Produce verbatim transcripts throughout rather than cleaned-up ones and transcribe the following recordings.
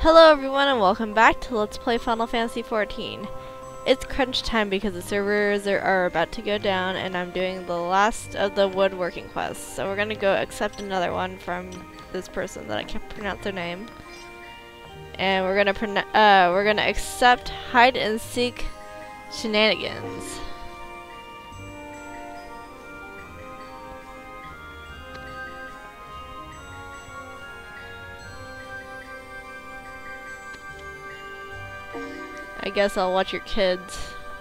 Hello everyone and welcome back to Let's Play Final Fantasy fourteen. It's crunch time because the servers are, are about to go down and I'm doing the last of the woodworking quests. So we're gonna go accept another one from this person that I can't pronounce their name. And we're gonna pronu uh, we're gonna accept hide and seek shenanigans. I guess I'll watch your kids.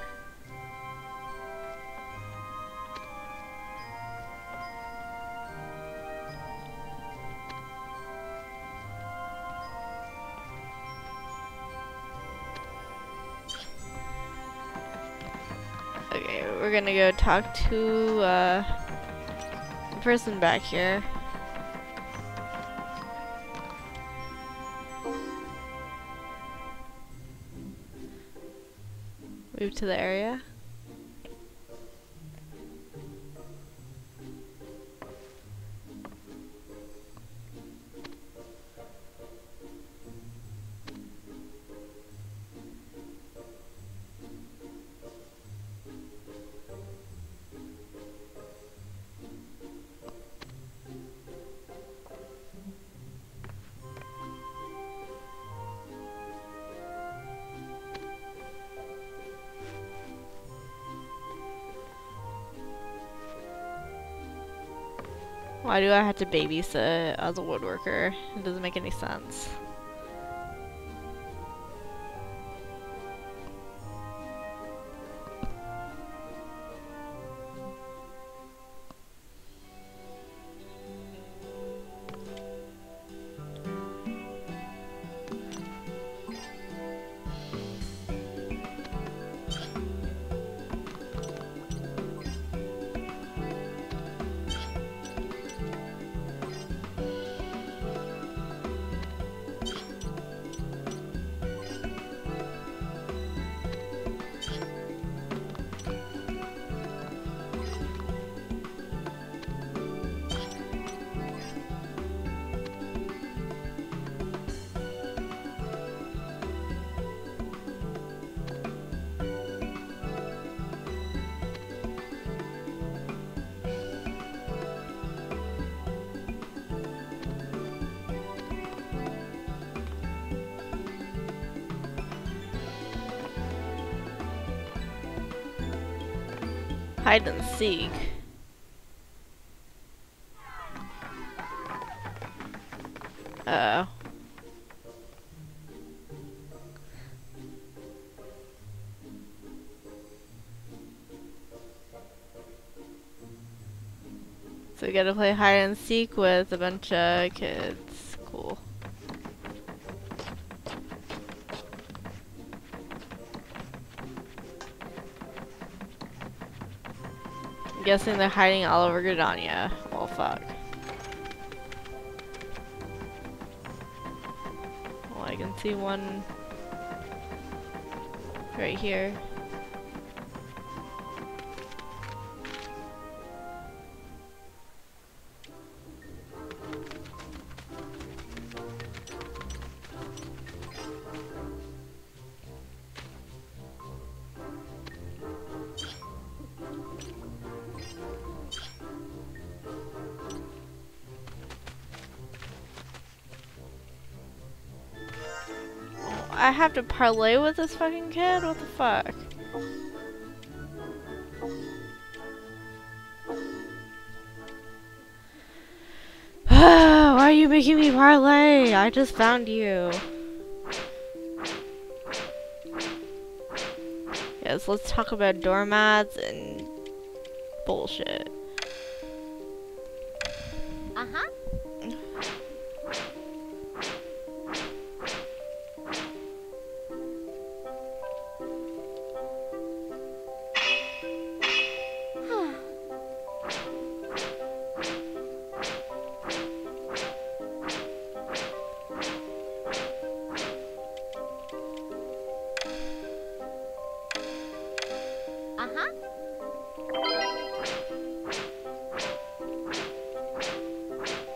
Okay, we're gonna go talk to uh, the person back here. Move to the area. Why do I have to babysit as a woodworker? It doesn't make any sense. Hide and seek. Uh oh. So we gotta play hide and seek with a bunch of kids. Cool. I'm guessing they're hiding all over Gridania. Well, fuck. Well, I can see one right here. I have to parlay with this fucking kid? What the fuck? Why are you making me parlay? I just found you. Yes, let's talk about doormats and bullshit. Uh-huh. Uh-huh.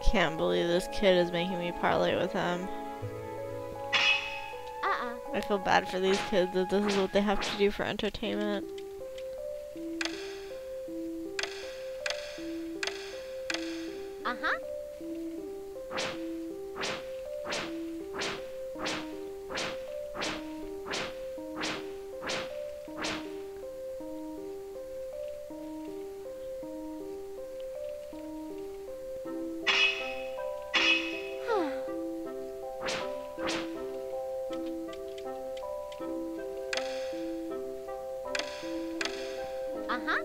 can't believe this kid is making me parlay with him. Uh-uh. I feel bad for these kids that this is what they have to do for entertainment. Uh-huh. Uh-huh.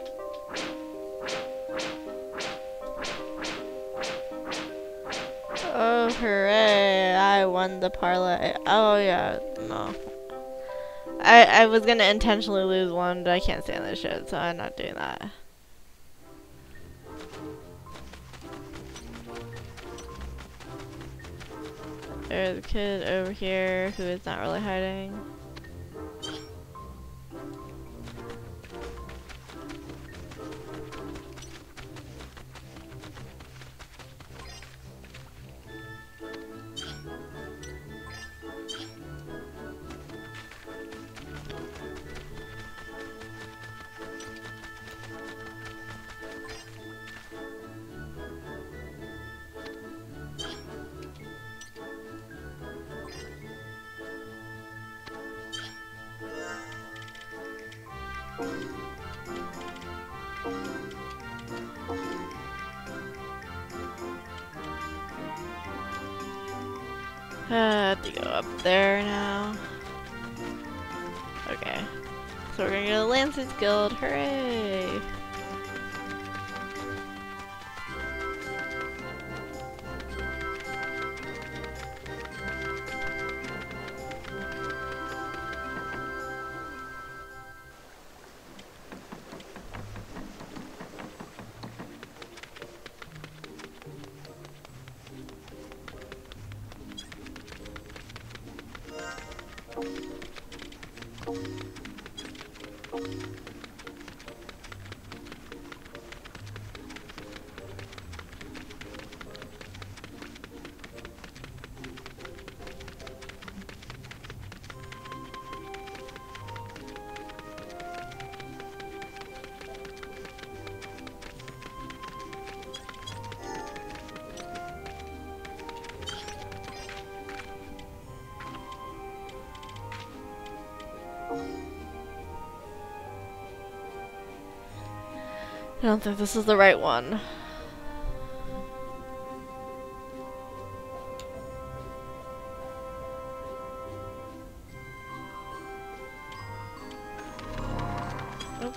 Oh, hooray. I won the parlay. Oh, yeah. No. I, I was gonna intentionally lose one, but I can't stand this shit, so I'm not doing that. There's a kid over here who is not really hiding. I have to go up there now. Okay. So we're gonna go to Lancers Guild. Hooray! I don't think this is the right one. Nope.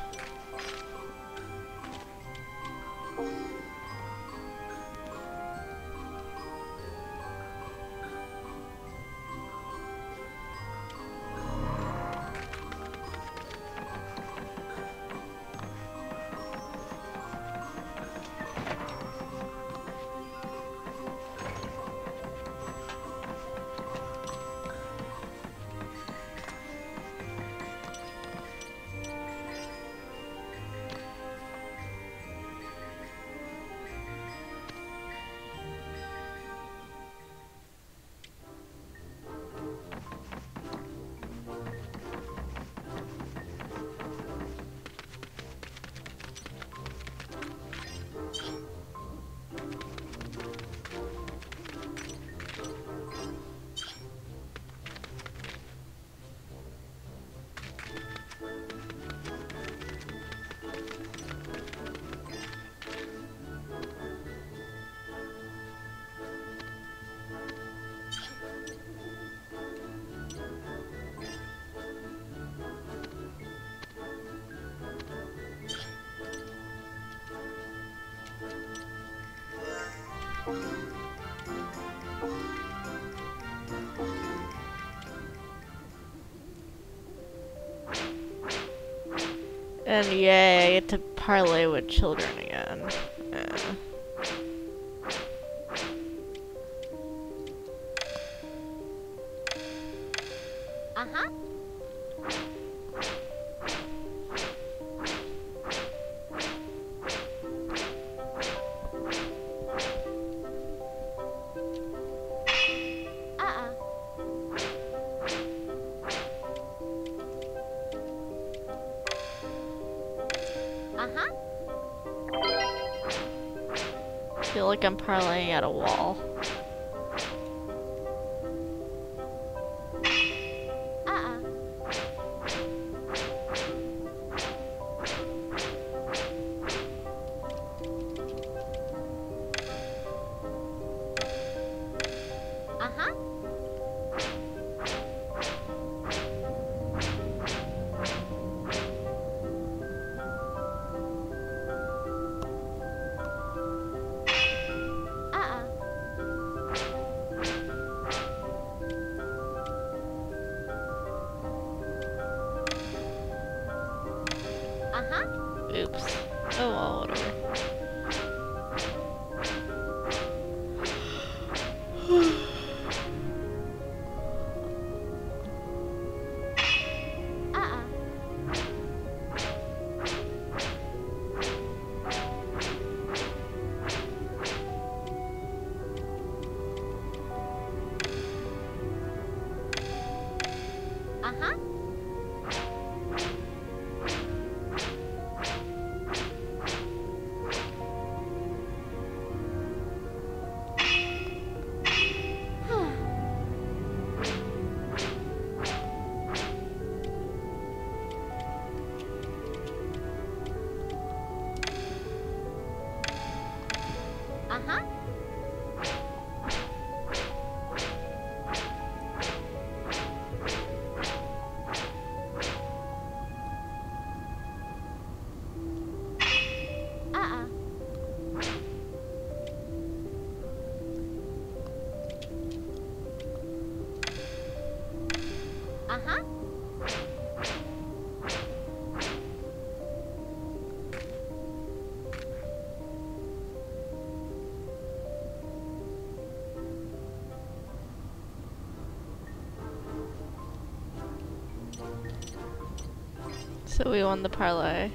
And yay, I get to parlay with children again. Yeah. Uh-huh. Uh-huh. Feel like I'm parlaying at a wall. Uh-uh. Uh-huh. Uh-uh. Uh-huh. Oops. Oh well, whatever. Uh-uh. Uh-huh. Uh-huh. Uh-uh. Uh-huh. So we won the parlay.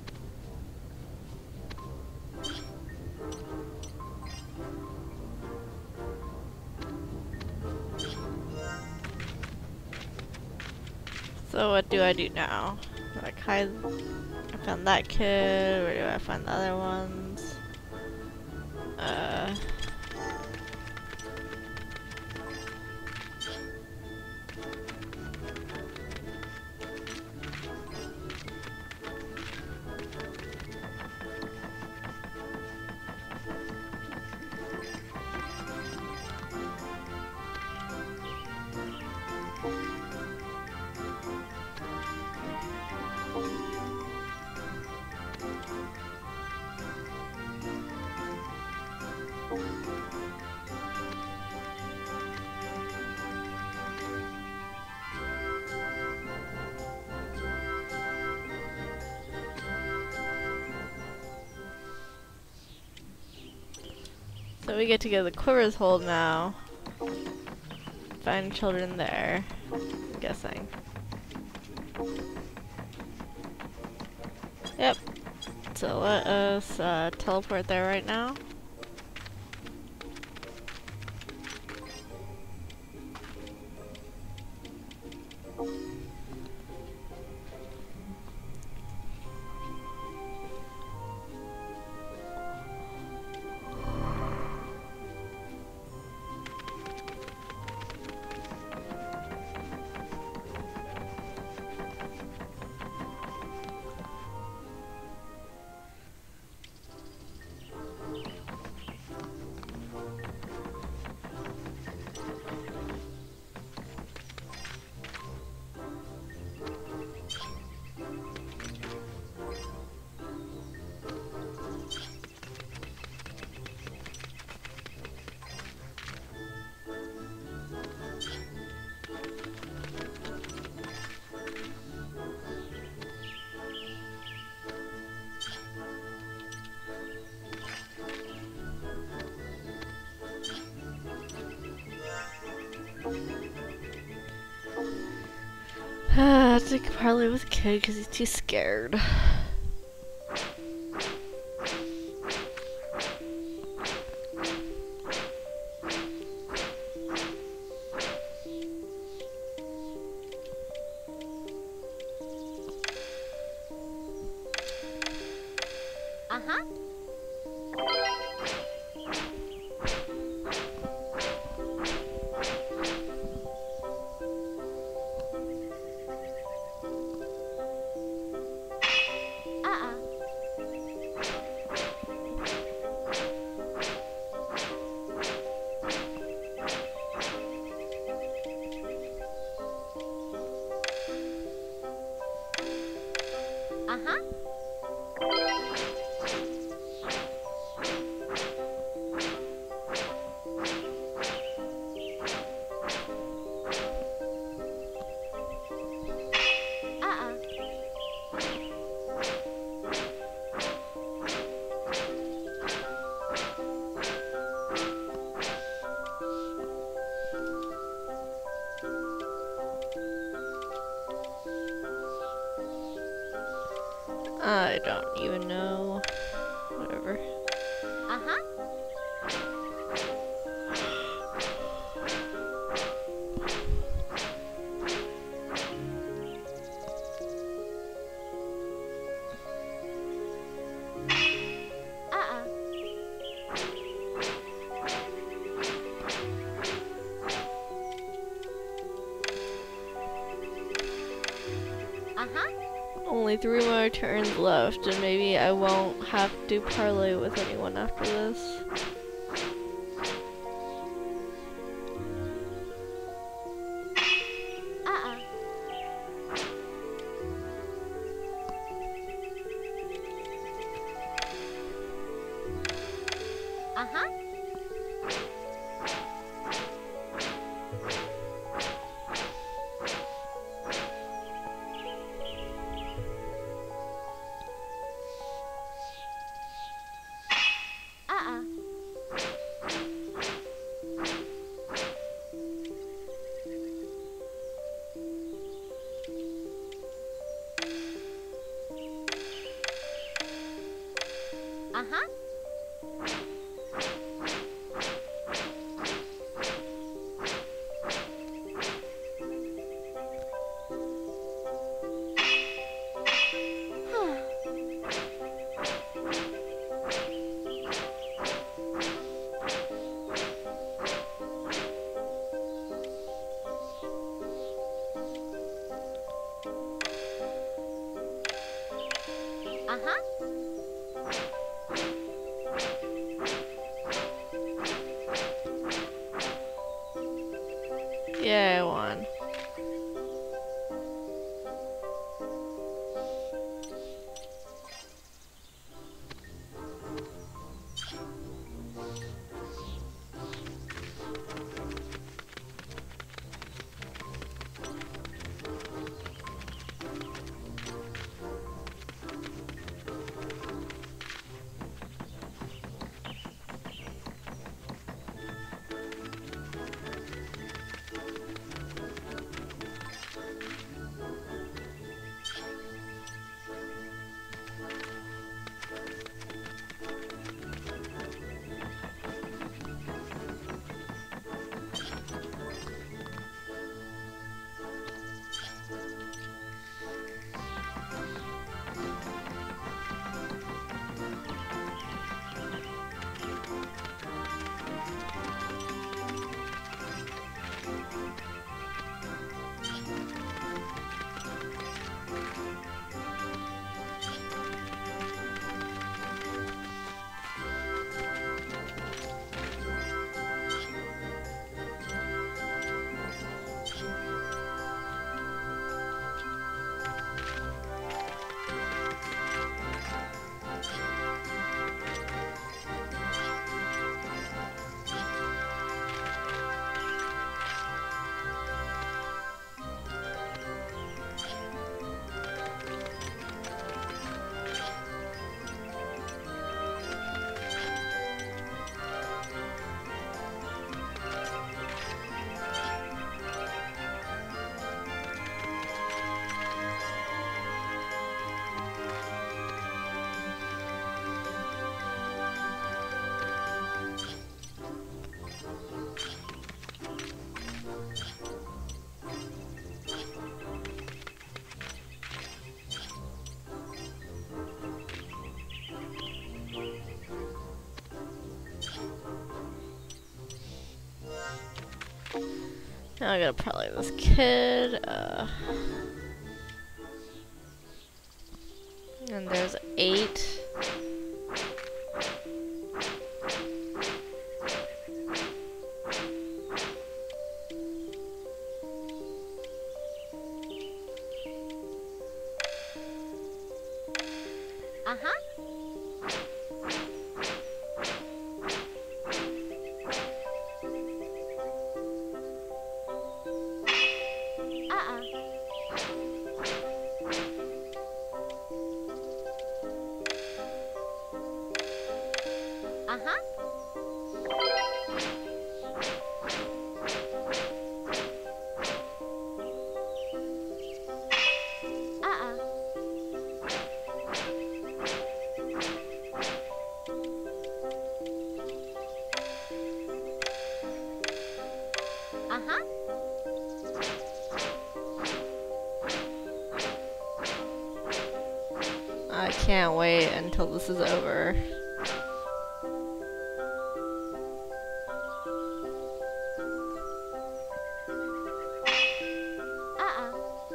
So what do I do now? Like hide. I found that kid. Where do I find the other ones? Uh. So we get to go to the Quiver's Hold now. Find children there. I'm guessing. Yep. So let us uh, teleport there right now. I think probably with a kid because he's too scared. Uh-huh. Uh-uh. Uh-huh. Uh-uh. I don't even know. Whatever. Uh-huh. Uh-uh. Uh-huh. Only three more turns left, and maybe I won't have to parlay with anyone after this. Uh-uh. Uh-huh. Uh-uh. Uh-huh. Uh-huh. Yeah, I won. Now I gotta probably this kid. Uh, and there's eight. Uh-huh. Uh-uh. Uh-huh. Uh-uh. Uh-huh. I can't wait until this is over. Uh-uh.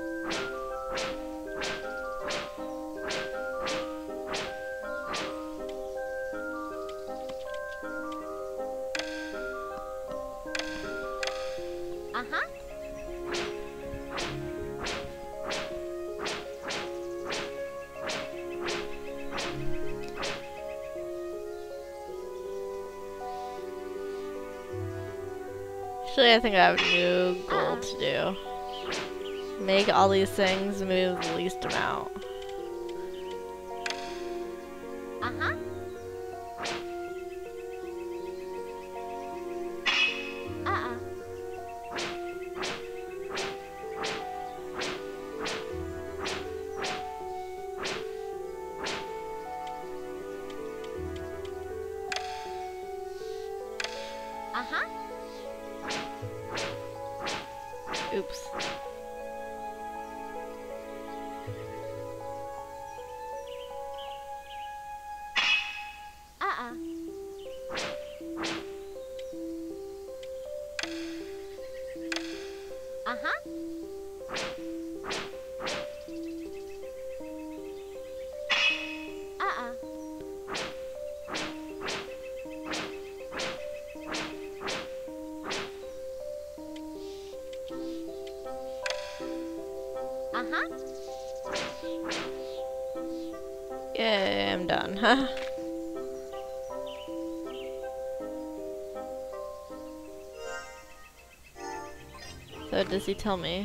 Uh-huh. Actually, I think I have a new goal to do. Make all these things move the least amount. Uh-huh. Uh-uh. Uh-huh. Oops. Uh-uh. Uh-huh. Uh-uh. Uh-huh. Yeah, I'm done. Huh? So does he tell me?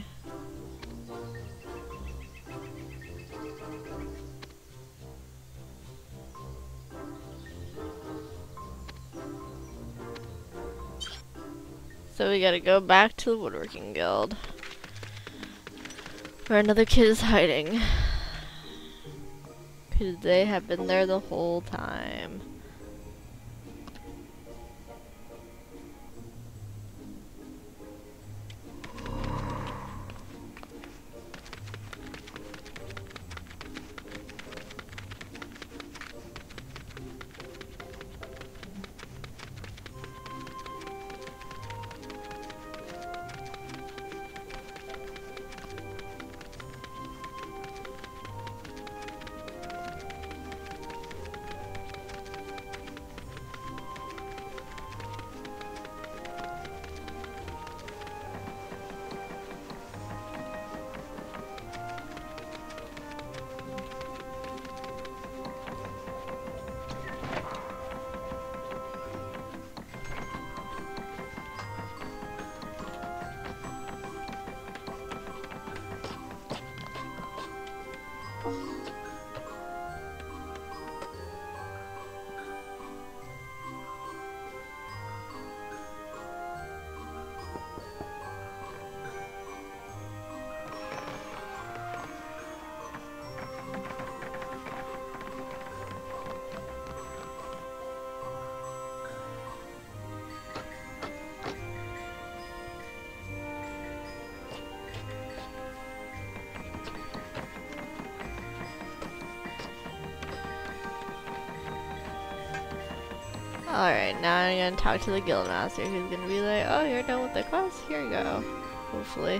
So we gotta go back to the woodworking guild, where another kid is hiding. Because they have been there the whole time. Alright, now I'm gonna talk to the guild master who's gonna be like, oh, you're done with the quest? Here you go. hopefully.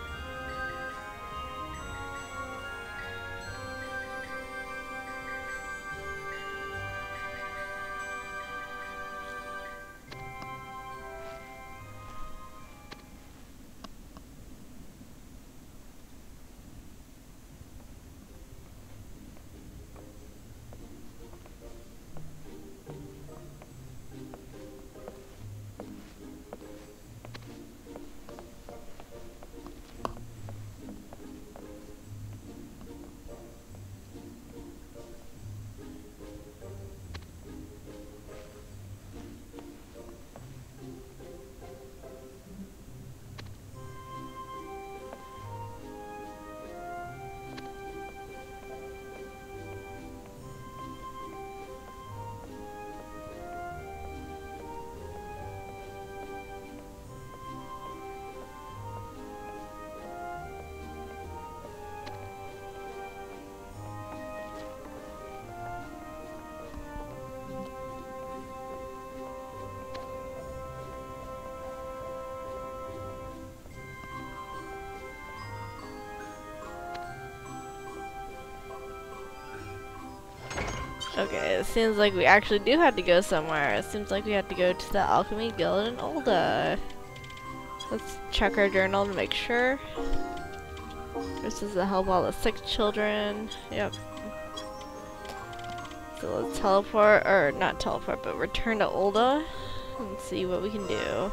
Okay, it seems like we actually do have to go somewhere. It seems like we have to go to the Alchemy Guild in Ul'dah. Let's check our journal to make sure. This is to help all the sick children. Yep. So let's teleport, or not teleport, but return to Ul'dah and see what we can do.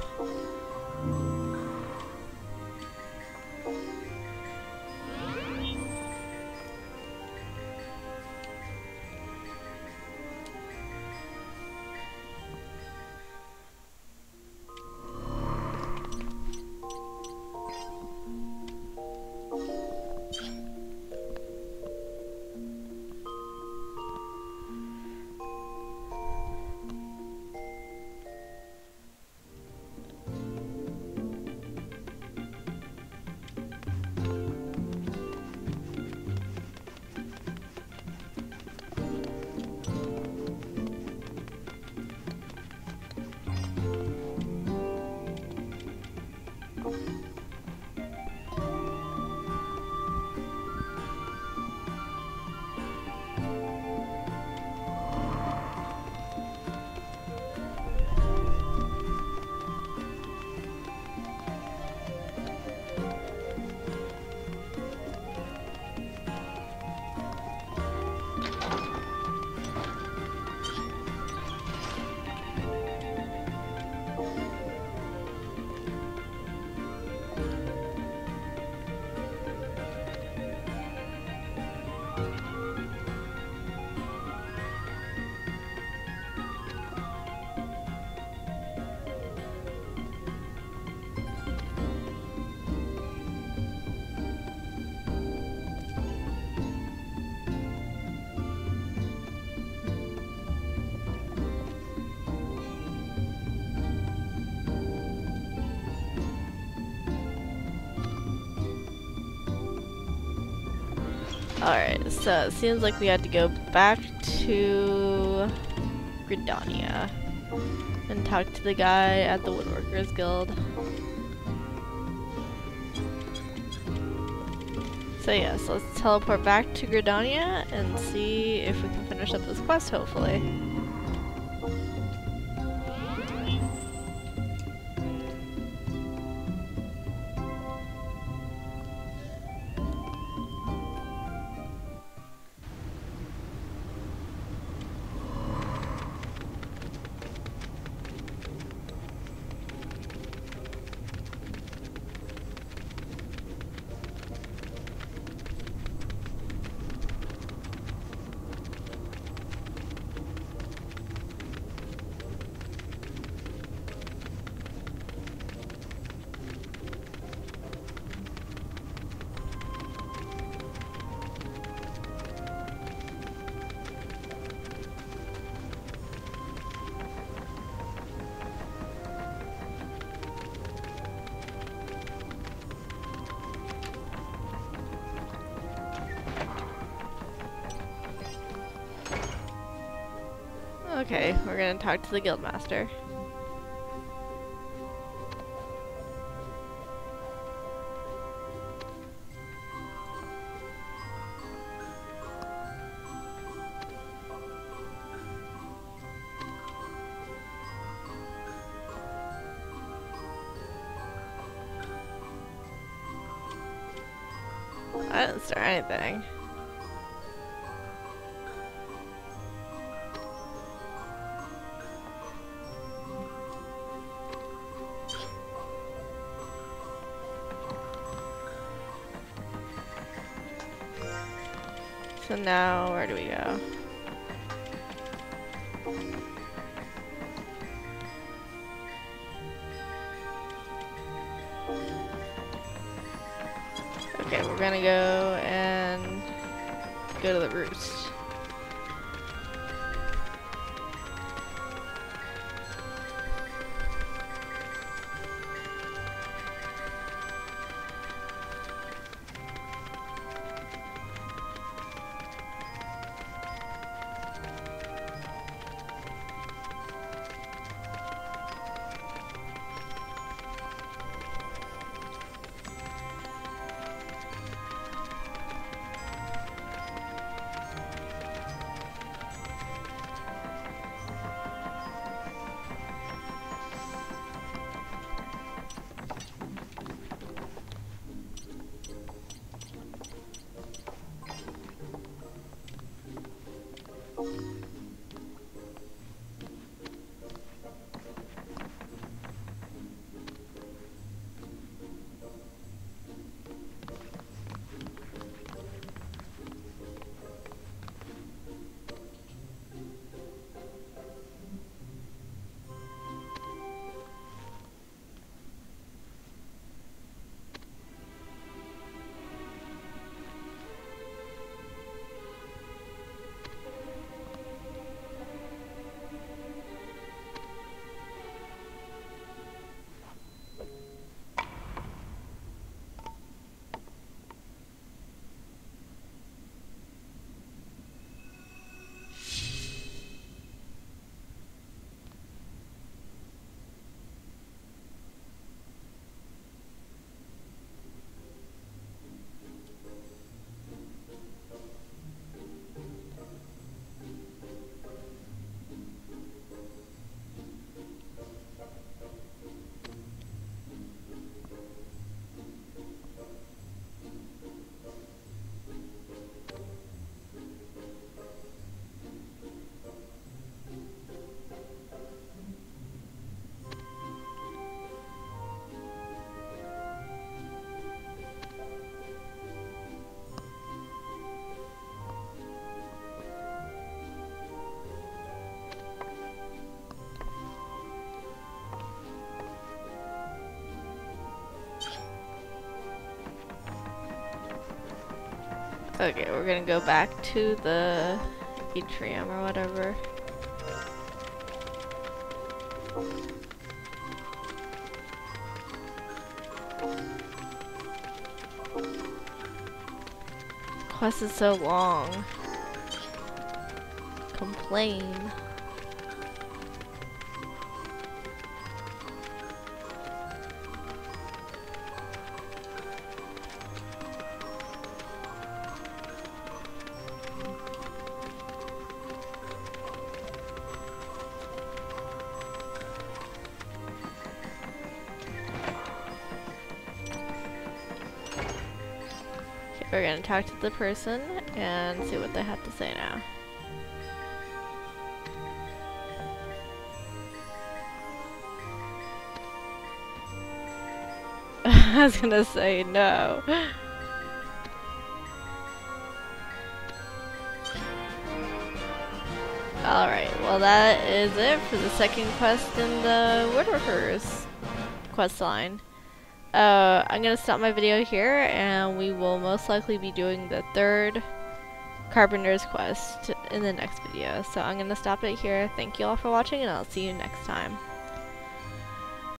Alright, so it seems like we had to go back to Gridania and talk to the guy at the Woodworkers Guild. So yeah, so let's teleport back to Gridania and see if we can finish up this quest, hopefully. Okay, we're gonna talk to the Guildmaster. I didn't start anything. So now, where do we go? Okay, we're gonna go and go to the roost. Okay, we're gonna go back to the atrium or whatever. Quest is so long. Complain. We're gonna talk to the person and see what they have to say now. I was gonna say no. Alright, well that is it for the second quest in the Woodworkers quest line. Uh, I'm gonna stop my video here, and we will most likely be doing the third Carpenter's quest in the next video. So I'm gonna stop it here. Thank you all for watching, and I'll see you next time.